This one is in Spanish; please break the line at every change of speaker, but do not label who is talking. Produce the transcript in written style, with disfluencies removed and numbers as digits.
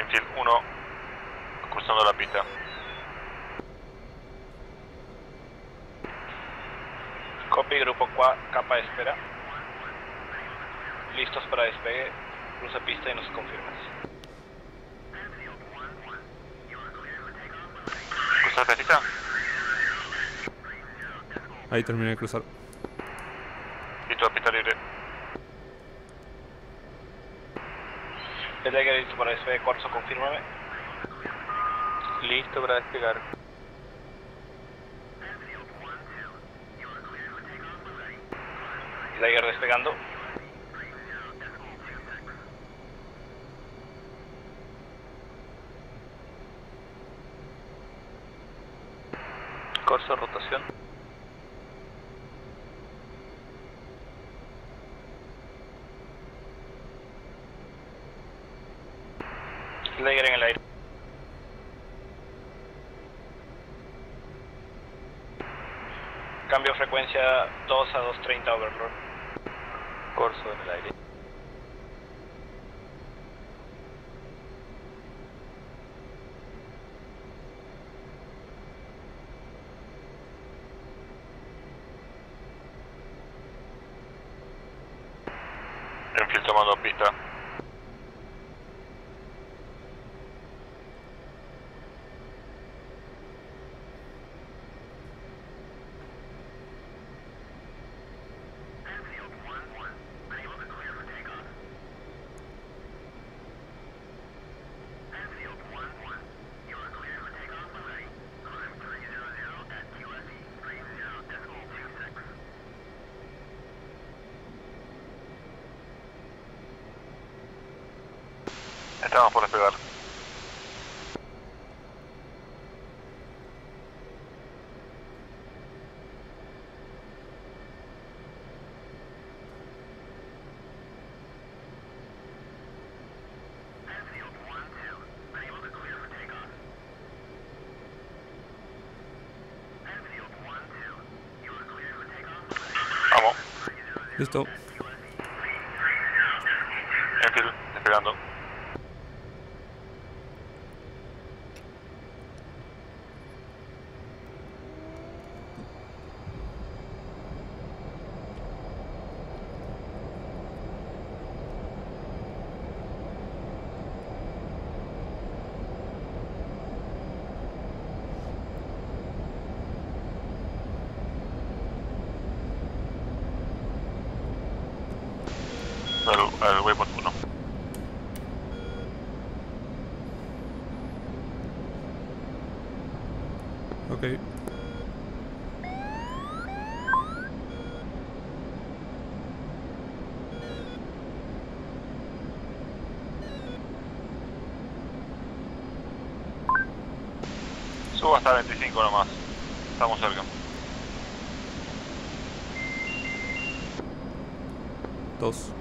Enfield 1, cruzando la pista.
Copy, grupo capa de espera. Listos para despegue. Cruza pista y nos confirmas.
¿Cruzaste pista?
Ahí terminé de cruzar.
Listo, pista libre.
El Tiger listo para despegue, Corso, confírmame.
Listo para despegar.
Tiger despegando.
Corso, rotación.
Tiger en el aire. Cambio frecuencia 2 a 230 overlord.
Corso en el aire. Enfield tomando pista. Estamos por despegar. Vamos.
Listo.
Enfield despegando. Al waypoint 1.
Ok.
Subo hasta 25 nomás. Estamos cerca.
2.